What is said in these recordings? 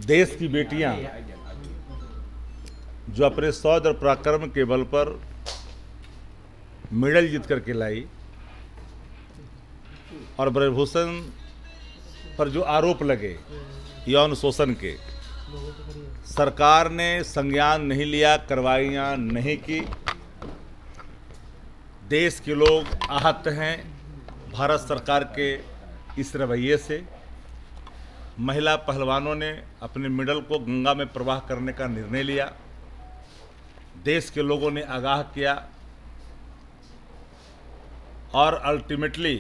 देश की बेटियां जो अपने शौर्य और पराक्रम के बल पर मेडल जीत करके लाई और ब्रजभूषण पर जो आरोप लगे यौन शोषण के, सरकार ने संज्ञान नहीं लिया, कार्रवाइयां नहीं की। देश के लोग आहत हैं भारत सरकार के इस रवैये से। महिला पहलवानों ने अपने मेडल को गंगा में प्रवाह करने का निर्णय लिया। देश के लोगों ने आगाह किया और अल्टीमेटली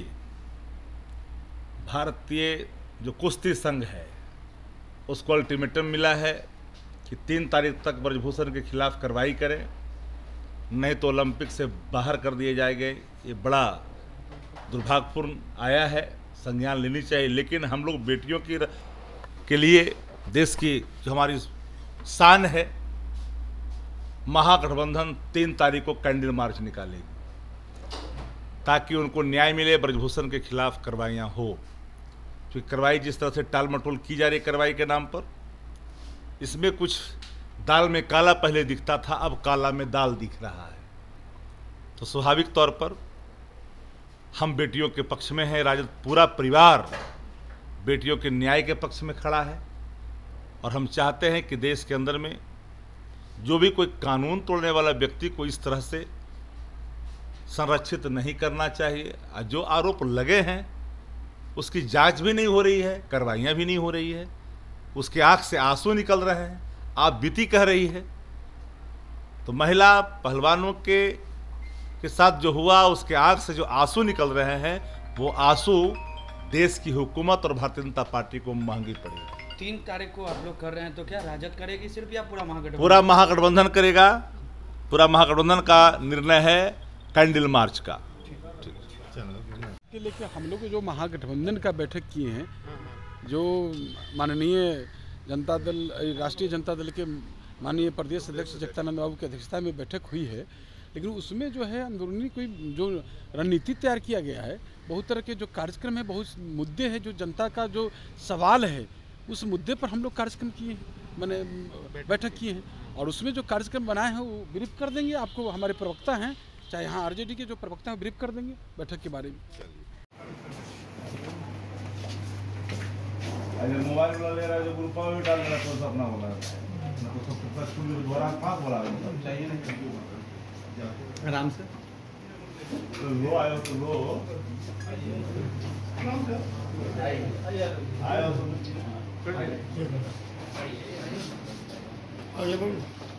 भारतीय जो कुश्ती संघ है उसको अल्टीमेटम मिला है कि 3 तारीख तक ब्रजभूषण के खिलाफ कार्रवाई करें, नहीं तो ओलंपिक से बाहर कर दिए जाएंगे। ये बड़ा दुर्भाग्यपूर्ण आया है, संज्ञान लेनी चाहिए। लेकिन हम लोग बेटियों के लिए देश की जो हमारी शान है, महागठबंधन 3 तारीख को कैंडल मार्च निकालेगी ताकि उनको न्याय मिले, ब्रजभूषण के खिलाफ कार्रवाइयाँ हो। क्योंकि कार्रवाई जिस तरह से टाल मटोल की जा रही है कार्रवाई के नाम पर, इसमें कुछ दाल में काला पहले दिखता था, अब काला में दाल दिख रहा है। तो स्वाभाविक तौर पर हम बेटियों के पक्ष में हैं। राजद पूरा परिवार बेटियों के न्याय के पक्ष में खड़ा है और हम चाहते हैं कि देश के अंदर में जो भी कोई कानून तोड़ने वाला व्यक्ति को इस तरह से संरक्षित नहीं करना चाहिए। जो आरोप लगे हैं उसकी जांच भी नहीं हो रही है, कार्रवाइयाँ भी नहीं हो रही है, उसके आंख से आंसू निकल रहे हैं, आप बीती कह रही है। तो महिला पहलवानों के साथ जो हुआ, उसके आंख से जो आंसू निकल रहे हैं, वो आंसू देश की हुकूमत और भारतीय जनता पार्टी को महंगी पड़ेगी। 3 तारीख को आप लोग कर रहे हैं, तो क्या राजद करेगी सिर्फ या पूरा महागठबंधन? पूरा महागठबंधन करेगा। पूरा महागठबंधन का निर्णय है कैंडल मार्च का। के लेकर हम लोग जो महागठबंधन का बैठक किए हैं, जो माननीय जनता दल राष्ट्रीय जनता दल के माननीय प्रदेश अध्यक्ष जगदानंद बाबू की अध्यक्षता में बैठक हुई है, लेकिन उसमें जो है अंदरूनी कोई जो रणनीति तैयार किया गया है, बहुत तरह के जो कार्यक्रम है, बहुत मुद्दे हैं, जो जनता का जो सवाल है उस मुद्दे पर हम लोग कार्यक्रम किए हैं, मैंने बैठक किए हैं और उसमें जो कार्यक्रम बनाए हैं वो ब्रीफ कर देंगे आपको। हमारे प्रवक्ता हैं, चाहे यहाँ आरजेडी के जो प्रवक्ता हैं ब्रीफ कर देंगे बैठक के बारे में। मोबाइल वाला ले रहा है जो ग्रुप में भी डाल रहा है, तो अपना बोला चाहिए नहीं आराम से तो लो आयो तो लो आयो तो